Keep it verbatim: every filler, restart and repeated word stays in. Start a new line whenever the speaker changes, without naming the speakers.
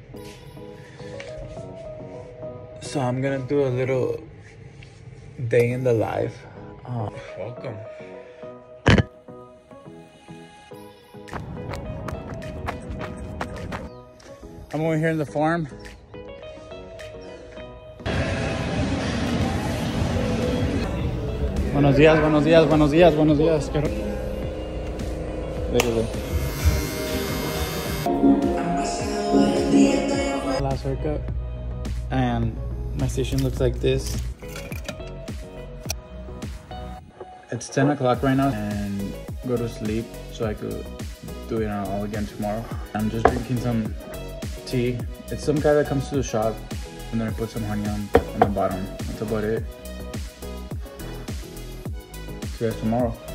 So I'm gonna do a little day in the life. Uh,
Welcome.
I'm over here in the farm. Buenos días, buenos días, buenos días, buenos días. There you go. Last haircut. And my station looks like this. It's ten o'clock right now and go to sleep so I could do it all again tomorrow. I'm just drinking some tea. It's some guy that comes to the shop and then I put some honey on, on the bottom. That's about it. See you guys tomorrow.